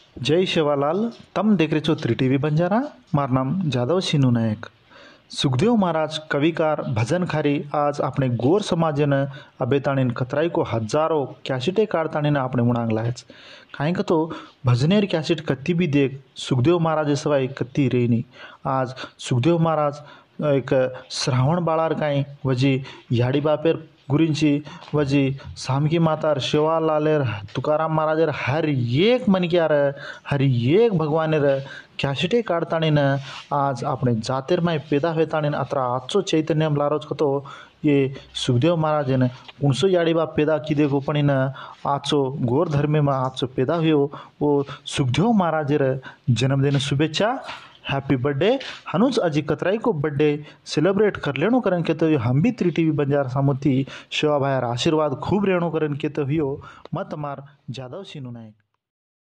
जय सेवालाल तम देख रहे छो त्रिटीवी बंजारा मार नाम जादव सीनू नायक। सुखदेव महाराज कविकार भजनखारी आज अपने गोर समाजन अबेताणीन कतराई को हजारों कैसेटे काढताणीन अपने मुणांगला है। काहे का तो भजनेर कैसेट कत्ती भी देख सुखदेव महाराज सवाई कत्ती रेनी। आज सुखदेव महाराज एक श्रावण बाळार काई वजी याडी बापेर गुరించి वजी सामकी मातार शिवालालेर तुकाराम महाराजेर हर एक मनक्यार हर एक भगवानेर कैसेटे काढताणीन आज अपने जातेर माय पैदा होताणीन अत्रा आजचो चैतन्यम लारोच कतो ये सुखदेव महाराजन उनसो याडी बाप पैदा किदे को पणीन आजचो गोर धर्मे में आजचो पैदा हुयो वो सुखदेव महाराजेर जन्मदिन शुभेच्छा। हैप्पी बर्थडे हनुज अजी कतराई को बर्थडे सेलिब्रेट कर लेनो करन के तो हम भी त्रिटीवी बंजार सामुती शिवा भाईर आशीर्वाद खूब रेणो करन के तो हियो मत मार जादव सीनू नायक।